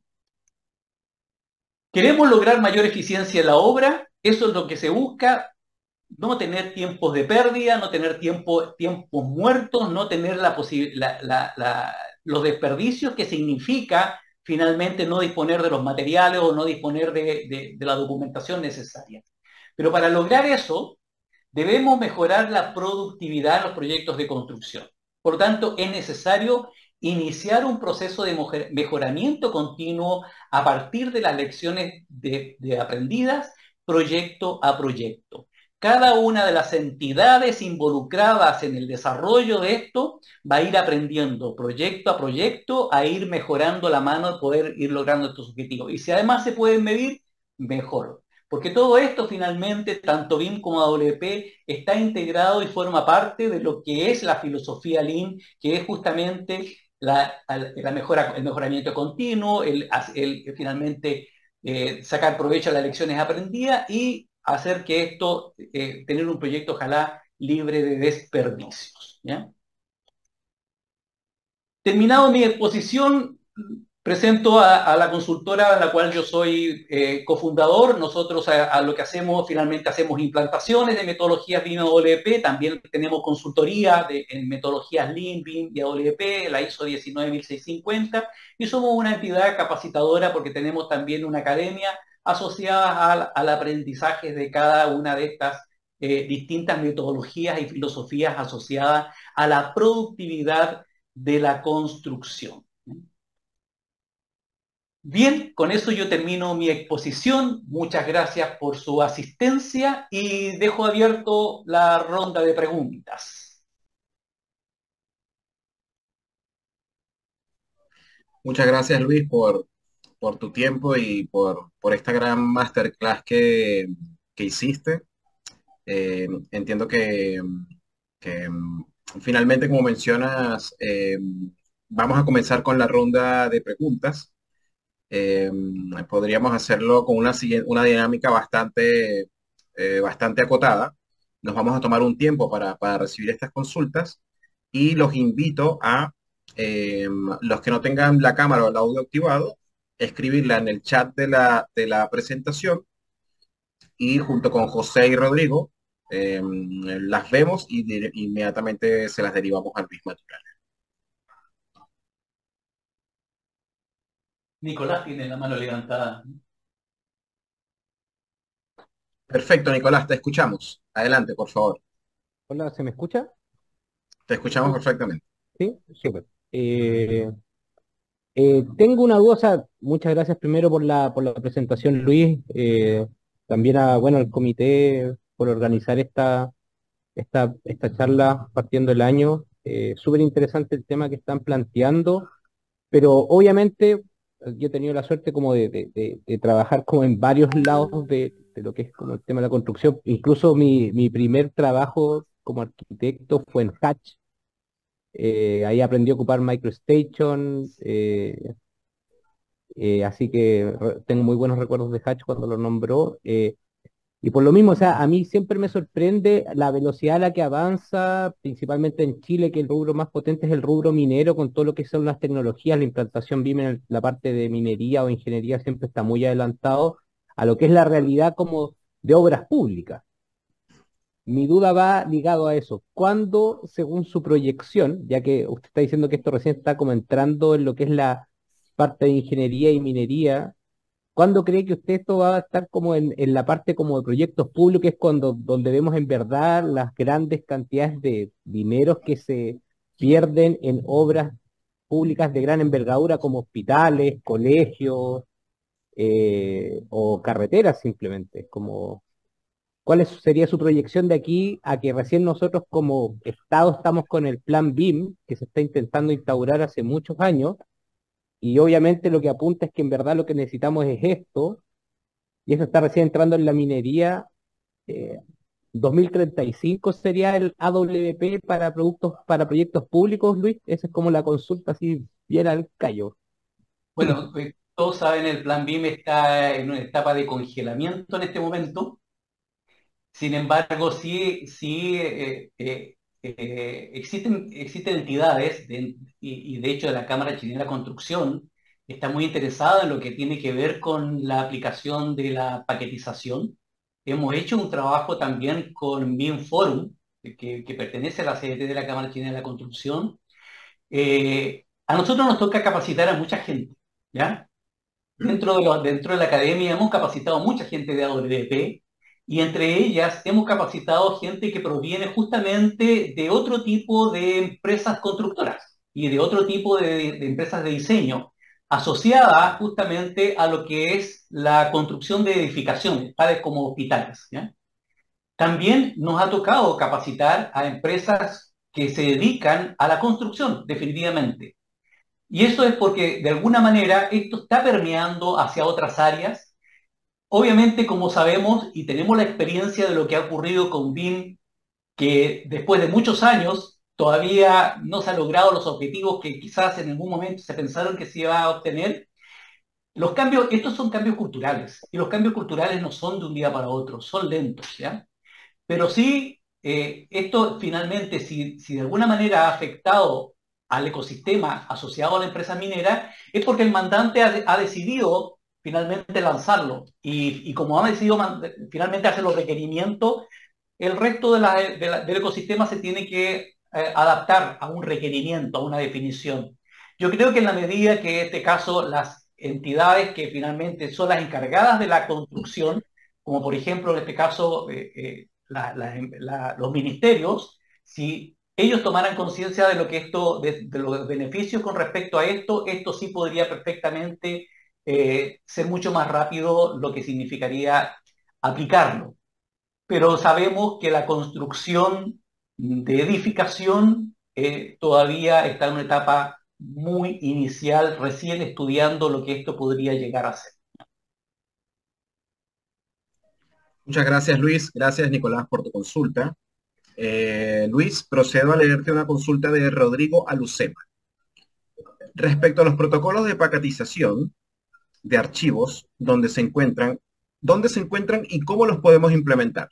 ¿Queremos lograr mayor eficiencia en la obra? Eso es lo que se busca. No tener tiempos de pérdida, no tener tiempo, tiempos muertos, no tener la la, la, la, los desperdicios que significa finalmente no disponer de los materiales o no disponer de, de, de la documentación necesaria. Pero para lograr eso, debemos mejorar la productividad en los proyectos de construcción. Por lo tanto, es necesario iniciar un proceso de mejoramiento continuo a partir de las lecciones de, de aprendidas, proyecto a proyecto. Cada una de las entidades involucradas en el desarrollo de esto va a ir aprendiendo proyecto a proyecto, a ir mejorando la mano de poder ir logrando estos objetivos. Y si además se pueden medir, mejor. Porque todo esto finalmente, tanto B I M como A W P, está integrado y forma parte de lo que es la filosofía Lean, que es justamente la, la mejora, el mejoramiento continuo, el, el finalmente eh, sacar provecho de las lecciones aprendidas y hacer que esto, eh, tener un proyecto ojalá libre de desperdicios, ¿ya? Terminado mi exposición, presento a, a la consultora en la cual yo soy eh, cofundador. Nosotros a, a lo que hacemos, finalmente hacemos implantaciones de metodologías B I M y A W P, también tenemos consultoría de, en metodologías Lean, B I M y A W P, la ISO diecinueve mil seiscientos cincuenta, y somos una entidad capacitadora porque tenemos también una academia asociada al, al aprendizaje de cada una de estas eh, distintas metodologías y filosofías asociadas a la productividad de la construcción. Bien, con eso yo termino mi exposición. Muchas gracias por su asistencia y dejo abierto la ronda de preguntas. Muchas gracias, Luis, por, por tu tiempo y por, por esta gran masterclass que, que hiciste. Eh, entiendo que, que finalmente, como mencionas, eh, vamos a comenzar con la ronda de preguntas. Eh, podríamos hacerlo con una, una dinámica bastante, eh, bastante acotada. Nos vamos a tomar un tiempo para, para recibir estas consultas y los invito a eh, los que no tengan la cámara o el audio activado, escribirla en el chat de la, de la presentación y junto con José y Rodrigo eh, las vemos y de, inmediatamente se las derivamos al mismo natural. Nicolás tiene la mano levantada. Perfecto, Nicolás, te escuchamos. Adelante, por favor. Hola, ¿se me escucha? Te escuchamos perfectamente. Sí, súper. Eh, eh, tengo una duda, o sea, muchas gracias primero por la, por la presentación, Luis. Eh, también a, bueno, al comité por organizar esta, esta, esta charla partiendo el año. Eh, súper interesante el tema que están planteando, pero obviamente yo he tenido la suerte como de, de, de, de trabajar como en varios lados de, de lo que es como el tema de la construcción. Incluso mi, mi primer trabajo como arquitecto fue en Hatch. Eh, ahí aprendí a ocupar MicroStation, eh, eh, así que re- tengo muy buenos recuerdos de Hatch cuando lo nombró. Eh, Y por lo mismo, o sea, a mí siempre me sorprende la velocidad a la que avanza, principalmente en Chile, que el rubro más potente es el rubro minero, con todo lo que son las tecnologías, la implantación BIM en el- la parte de minería o ingeniería siempre está muy adelantado a lo que es la realidad como de obras públicas. Mi duda va ligado a eso. ¿Cuándo, según su proyección, ya que usted está diciendo que esto recién está como entrando en lo que es la parte de ingeniería y minería, ¿cuándo cree que usted esto va a estar como en, en la parte como de proyectos públicos, que es cuando donde vemos en verdad las grandes cantidades de dineros que se pierden en obras públicas de gran envergadura como hospitales, colegios eh, o carreteras simplemente? Como, ¿cuál es- sería su proyección de aquí a que recién nosotros como Estado estamos con el plan BIM, que se está intentando instaurar hace muchos años? Y obviamente lo que apunta es que en verdad lo que necesitamos es esto, y eso está recién entrando en la minería. eh, dos mil treinta y cinco sería el A W P para productos, para proyectos públicos, Luis. Esa es como la consulta así bien al callo. Bueno, eh, todos saben, el plan BIM está en una etapa de congelamiento en este momento. Sin embargo, sí, sí eh, eh, eh, existen, existen entidades, de- y, y de hecho la Cámara Chilena de Construcción está muy interesada en lo que tiene que ver con la aplicación de la paquetización. Hemos hecho un trabajo también con BIM Forum, que, que pertenece a la C D T de la Cámara Chilena de la Construcción. Eh, a nosotros nos toca capacitar a mucha gente, ¿ya? Dentro de, lo- dentro de la academia hemos capacitado mucha gente de A W P y entre ellas hemos capacitado gente que proviene justamente de otro tipo de empresas constructoras y de otro tipo de, de empresas de diseño, asociadas justamente a lo que es la construcción de edificaciones, tales como hospitales, ¿ya? También nos ha tocado capacitar a empresas que se dedican a la construcción, definitivamente. Y eso es porque de alguna manera esto está permeando hacia otras áreas. Obviamente, como sabemos y tenemos la experiencia de lo que ha ocurrido con BIM, que después de muchos años todavía no se han logrado los objetivos que quizás en algún momento se pensaron que se iba a obtener. Los cambios, estos son cambios culturales, y los cambios culturales no son de un día para otro, son lentos, ¿ya? Pero sí, eh, esto finalmente, si, si de alguna manera ha afectado al ecosistema asociado a la empresa minera, es porque el mandante ha, ha decidido finalmente lanzarlo. Y, y como ha decidido finalmente hacer los requerimientos, el resto de la, de la, del ecosistema se tiene que eh, adaptar a un requerimiento, a una definición. Yo creo que en la medida que en este caso las entidades que finalmente son las encargadas de la construcción, como por ejemplo en este caso eh, eh, la, la, la, los ministerios, si ellos tomaran conciencia de lo que esto, de, de los beneficios con respecto a esto, esto sí podría perfectamente eh, ser mucho más rápido lo que significaría aplicarlo. Pero sabemos que la construcción de edificación eh, todavía está en una etapa muy inicial, recién estudiando lo que esto podría llegar a ser. Muchas gracias, Luis. Gracias, Nicolás, por tu consulta. Eh, Luis, procedo a leerte una consulta de Rodrigo Alucema. Respecto a los protocolos de paquetización de archivos, ¿dónde se encuentran, dónde se encuentran y cómo los podemos implementar?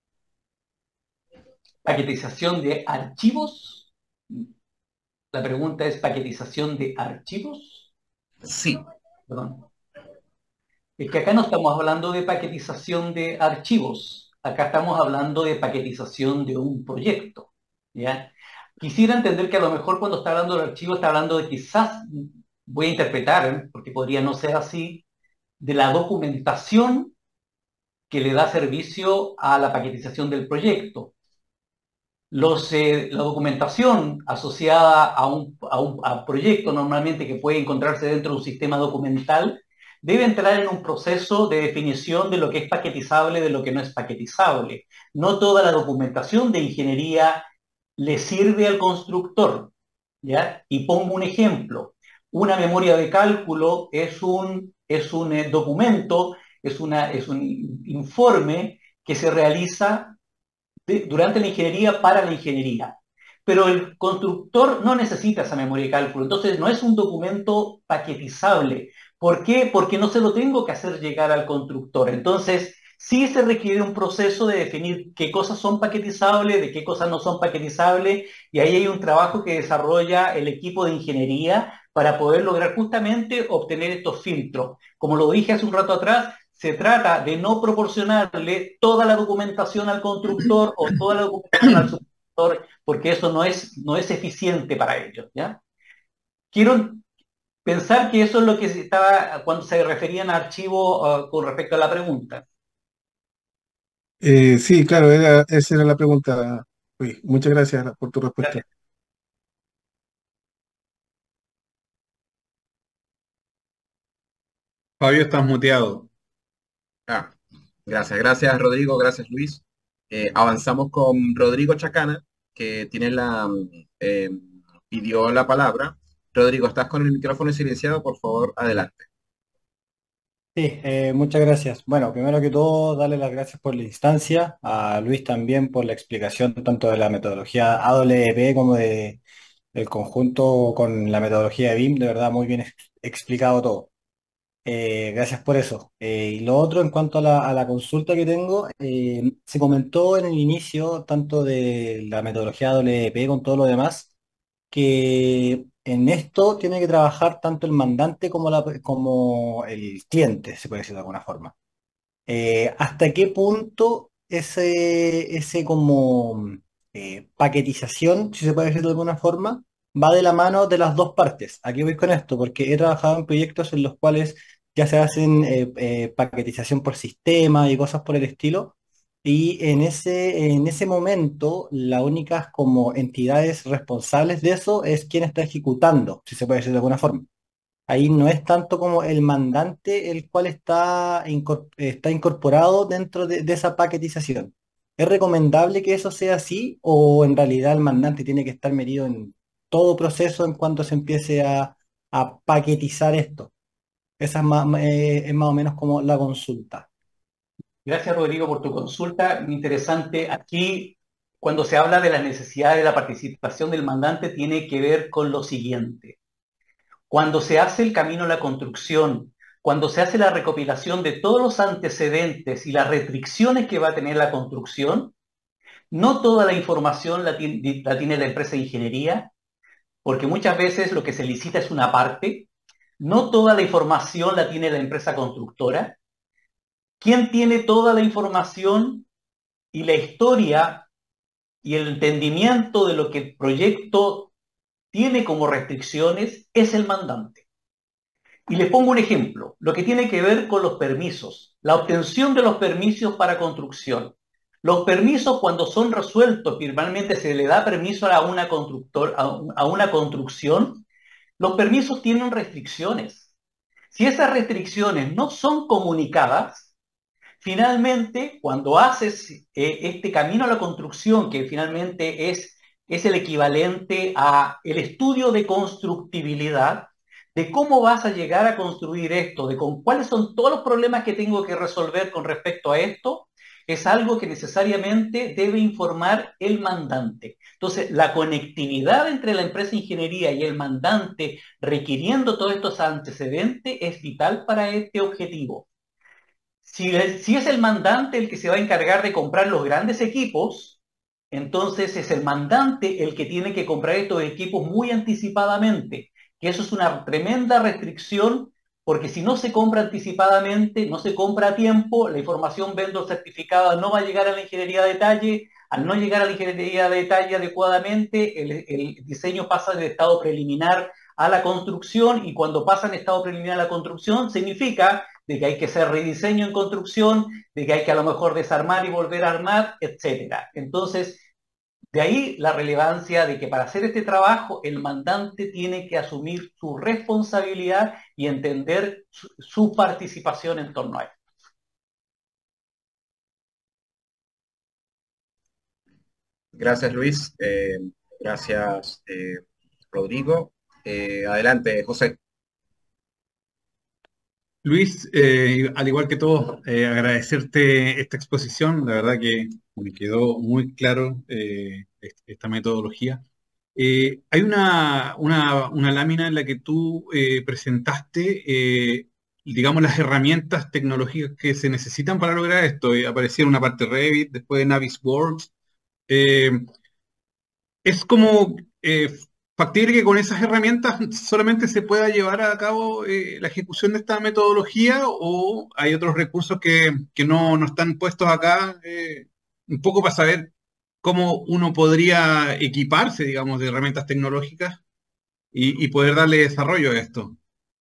Paquetización de archivos. La pregunta es paquetización de archivos. Sí. Perdón. Es que acá no estamos hablando de paquetización de archivos. Acá estamos hablando de paquetización de un proyecto, ¿ya? Quisiera entender que a lo mejor cuando está hablando de archivos está hablando de quizás, voy a interpretar, ¿eh? Porque podría no ser así, de la documentación que le da servicio a la paquetización del proyecto. Los, eh, la documentación asociada a un, a un a proyecto normalmente que puede encontrarse dentro de un sistema documental debe entrar en un proceso de definición de lo que es paquetizable de lo que no es paquetizable. No toda la documentación de ingeniería le sirve al constructor, ¿ya? Y pongo un ejemplo. Una memoria de cálculo es un, es un eh, documento, es, una, es un informe que se realiza de, durante la ingeniería para la ingeniería. Pero el constructor no necesita esa memoria de cálculo, entonces no es un documento paquetizable. ¿Por qué? Porque no se lo tengo que hacer llegar al constructor. Entonces, Sí se requiere un proceso de definir qué cosas son paquetizables, de qué cosas no son paquetizables, y ahí hay un trabajo que desarrolla el equipo de ingeniería para poder lograr justamente obtener estos filtros. Como lo dije hace un rato atrás, se trata de no proporcionarle toda la documentación al constructor o toda la documentación al subconstructor, porque eso no es, no es eficiente para ellos, ¿ya? Quiero pensar que eso es lo que se estaba cuando se referían a archivo uh, con respecto a la pregunta. Eh, sí, claro, era, esa era la pregunta. Luis. Muchas gracias por tu respuesta. Gracias. Fabio, estás muteado. Ah, gracias, gracias Rodrigo, gracias Luis. Eh, avanzamos con Rodrigo Chacana, que tiene la, mm, eh, pidió la palabra. Rodrigo, estás con el micrófono silenciado, por favor, adelante. Sí, eh, muchas gracias. Bueno, primero que todo, darle las gracias por la instancia, a Luis también por la explicación tanto de la metodología A W P como de, del conjunto con la metodología de B I M, de verdad muy bien ex- explicado todo. Eh, gracias por eso. Eh, y lo otro, en cuanto a la, a la consulta que tengo, eh, se comentó en el inicio, tanto de la metodología A W P con todo lo demás, que en esto tiene que trabajar tanto el mandante como, la, como el cliente, se puede decir de alguna forma. Eh, ¿hasta qué punto ese, ese como eh, paquetización, si se puede decir de alguna forma, va de la mano de las dos partes? ¿A qué voy con esto? Porque he trabajado en proyectos en los cuales ya se hacen eh, eh, paquetización por sistema y cosas por el estilo, y en ese, en ese momento, las únicas como entidades responsables de eso es quien está ejecutando, si se puede decir de alguna forma. Ahí no es tanto como el mandante el cual está, incor- está incorporado dentro de, de esa paquetización. ¿Es recomendable que eso sea así o en realidad el mandante tiene que estar metido en todo proceso en cuanto se empiece a, a paquetizar esto? Esa es más, eh, es más o menos como la consulta. Gracias, Rodrigo, por tu consulta. Muy interesante. Aquí, cuando se habla de la necesidad de la participación del mandante, tiene que ver con lo siguiente. Cuando se hace el camino a la construcción, cuando se hace la recopilación de todos los antecedentes y las restricciones que va a tener la construcción, no toda la información la tiene, la tiene la empresa de ingeniería, porque muchas veces lo que se licita es una parte, no toda la información la tiene la empresa constructora. ¿Quién tiene toda la información y la historia y el entendimiento de lo que el proyecto tiene como restricciones? Es el mandante. Y les pongo un ejemplo, lo que tiene que ver con los permisos, la obtención de los permisos para construcción. Los permisos, cuando son resueltos, normalmente se le da permiso a una, constructor, a una construcción, los permisos tienen restricciones. Si esas restricciones no son comunicadas, finalmente, cuando haces eh, este camino a la construcción, que finalmente es, es el equivalente a el estudio de constructibilidad, de cómo vas a llegar a construir esto, de con cuáles son todos los problemas que tengo que resolver con respecto a esto, es algo que necesariamente debe informar el mandante. Entonces, la conectividad entre la empresa de ingeniería y el mandante requiriendo todos estos antecedentes es vital para este objetivo. Si, si es el mandante el que se va a encargar de comprar los grandes equipos, entonces es el mandante el que tiene que comprar estos equipos muy anticipadamente, que eso es una tremenda restricción, porque si no se compra anticipadamente, no se compra a tiempo, la información vendor certificada no va a llegar a la ingeniería de detalle, al no llegar a la ingeniería de detalle adecuadamente, el, el diseño pasa del estado preliminar a la construcción, y cuando pasa en estado preliminar a la construcción, significa de que hay que hacer rediseño en construcción, de que hay que a lo mejor desarmar y volver a armar, etcétera. Entonces, de ahí la relevancia de que para hacer este trabajo el mandante tiene que asumir su responsabilidad y entender su, su participación en torno a esto. Gracias Luis, eh, gracias eh, Rodrigo. Eh, adelante, José. Luis, eh, al igual que todos, eh, agradecerte esta exposición. La verdad que me quedó muy claro eh, est- esta metodología. Eh, hay una, una- una lámina en la que tú eh, presentaste eh, digamos, las herramientas tecnológicas que se necesitan para lograr esto. Y aparecieron una parte Revit, después Navisworks. Eh, es como eh, factible que con esas herramientas solamente se pueda llevar a cabo eh, la ejecución de esta metodología, o hay otros recursos que, que no, no están puestos acá, eh, un poco para saber cómo uno podría equiparse, digamos, de herramientas tecnológicas y, y poder darle desarrollo a esto.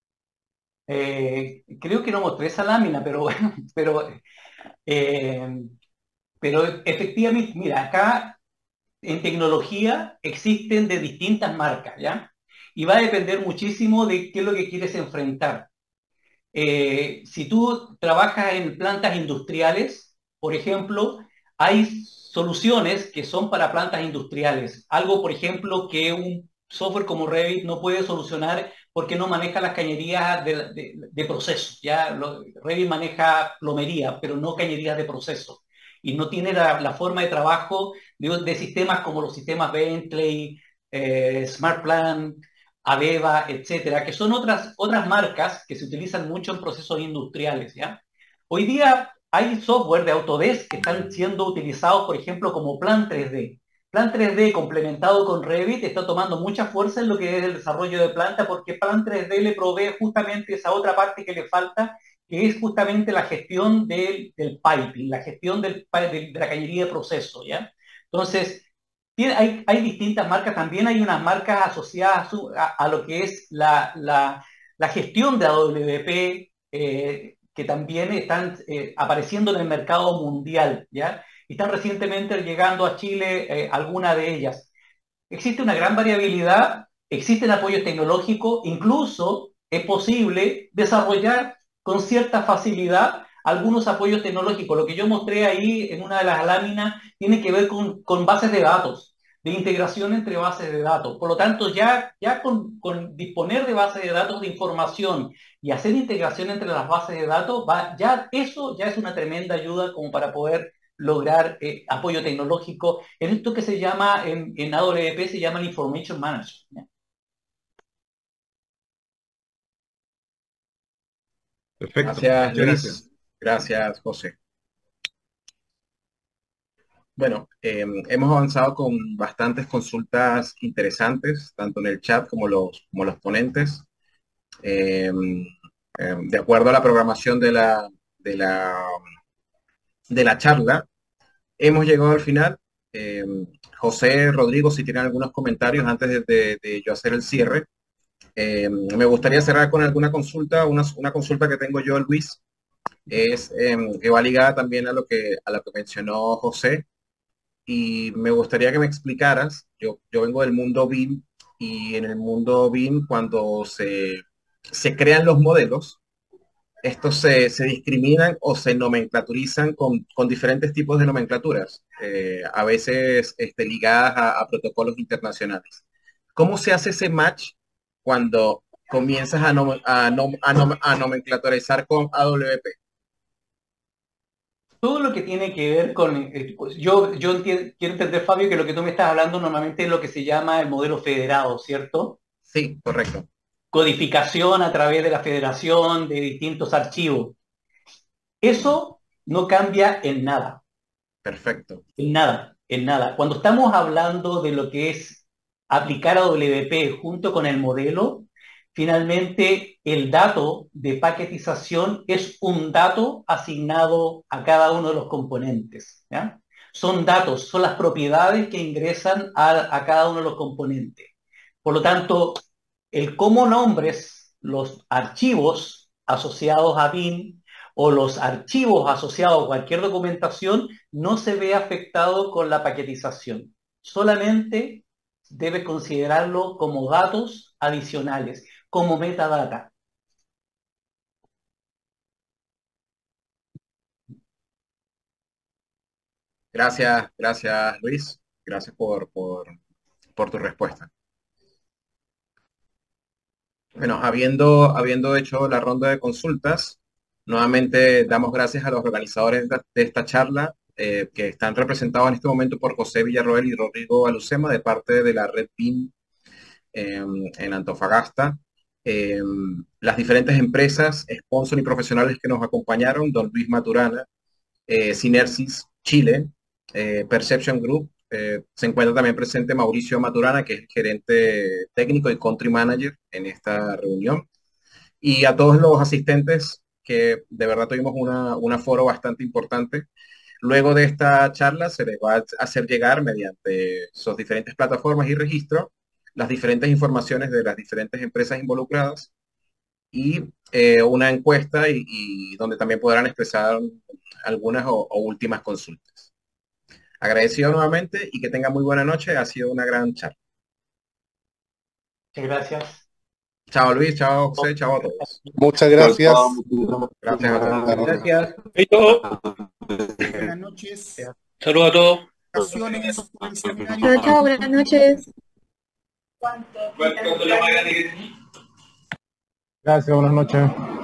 Eh, creo que no mostré esa lámina, pero bueno, pero, eh, pero efectivamente, mira, acá en tecnología existen de distintas marcas, ¿ya? Y va a depender muchísimo de qué es lo que quieres enfrentar. Eh, si tú trabajas en plantas industriales, por ejemplo, hay soluciones que son para plantas industriales. Algo, por ejemplo, que un software como Revit no puede solucionar porque no maneja las cañerías de, de, de proceso. ¿Ya? Lo, Revit maneja plomería, pero no cañerías de proceso. Y no tiene la, la forma de trabajo de, de sistemas como los sistemas Bentley, eh, SmartPlant, Aveva, etcétera, que son otras, otras marcas que se utilizan mucho en procesos industriales, ¿ya? Hoy día hay software de Autodesk que están siendo utilizados, por ejemplo, como Plan tres D. Plan tres D complementado con Revit está tomando mucha fuerza en lo que es el desarrollo de planta, porque Plan tres D le provee justamente esa otra parte que le falta, que es justamente la gestión del, del piping, la gestión del, de, de la cañería de proceso, ¿ya? Entonces, hay, hay distintas marcas, también hay unas marcas asociadas a, a lo que es la, la, la gestión de A W P, eh, que también están eh, apareciendo en el mercado mundial, ¿ya? Y están recientemente llegando a Chile eh, algunas de ellas. Existe una gran variabilidad, existen apoyos tecnológicos, incluso es posible desarrollar con cierta facilidad algunos apoyos tecnológicos. Lo que yo mostré ahí en una de las láminas tiene que ver con, con bases de datos, de integración entre bases de datos. Por lo tanto, ya, ya con, con disponer de bases de datos de información y hacer integración entre las bases de datos, va, ya, eso ya es una tremenda ayuda como para poder lograr eh, apoyo tecnológico en esto que se llama, en, en A W P se llama el Information Management, ¿ya? Perfecto. Gracias, Muchas Luis. gracias. Gracias, José. Bueno, eh, hemos avanzado con bastantes consultas interesantes, tanto en el chat como los, como los ponentes. Eh, eh, de acuerdo a la programación de la, de la, de la charla, hemos llegado al final. Eh, José, Rodrigo, si tienen algunos comentarios antes de, de, de yo hacer el cierre. Eh, me gustaría cerrar con alguna consulta, una, una consulta que tengo yo, Luis, es eh, que va ligada también a lo que, a lo que mencionó José, y me gustaría que me explicaras. Yo, yo vengo del mundo B I M, y en el mundo B I M, cuando se, se crean los modelos, estos se, se discriminan o se nomenclaturizan con, con diferentes tipos de nomenclaturas, eh, a veces este, ligadas a, a protocolos internacionales. ¿Cómo se hace ese match cuando comienzas a, nom a, nom a, nom a nomenclaturizar con A W P? Todo lo que tiene que ver con, eh, pues yo, yo entiendo, quiero entender, Fabio, que lo que tú me estás hablando normalmente es lo que se llama el modelo federado, ¿cierto? Sí, correcto. Codificación a través de la federación de distintos archivos. Eso no cambia en nada. Perfecto. En nada, en nada. Cuando estamos hablando de lo que es aplicar A W P junto con el modelo, finalmente el dato de paquetización es un dato asignado a cada uno de los componentes, ¿ya? Son datos, son las propiedades que ingresan a, a cada uno de los componentes. Por lo tanto, el cómo nombres los archivos asociados a B I M o los archivos asociados a cualquier documentación no se ve afectado con la paquetización. Solamente debes considerarlo como datos adicionales, como metadata. Gracias, gracias, Luis. Gracias por, por, por tu respuesta. Bueno, habiendo, habiendo hecho la ronda de consultas, nuevamente damos gracias a los organizadores de, de esta charla, eh, que están representados en este momento por José Villarroel y Rodrigo Alucema, de parte de la red B I M eh, en Antofagasta. eh, las diferentes empresas, sponsors y profesionales que nos acompañaron, don Luis Maturana, eh, Synersis Chile, eh, Perception Group, eh, se encuentra también presente Mauricio Maturana, que es el gerente técnico y country manager en esta reunión, y a todos los asistentes que de verdad tuvimos una, un aforo bastante importante. Luego de esta charla se les va a hacer llegar mediante sus diferentes plataformas y registros las diferentes informaciones de las diferentes empresas involucradas y eh, una encuesta y, y donde también podrán expresar algunas o, o últimas consultas. Agradecido nuevamente y que tengan muy buena noche. Ha sido una gran charla. Muchas gracias. Chao Luis, chao José, chao a todos. Muchas gracias. Gracias a todos. Gracias. Buenas noches. Saludos a todos. Felicitaciones por el seminario. Chao, chao, buenas noches. Gracias, buenas noches.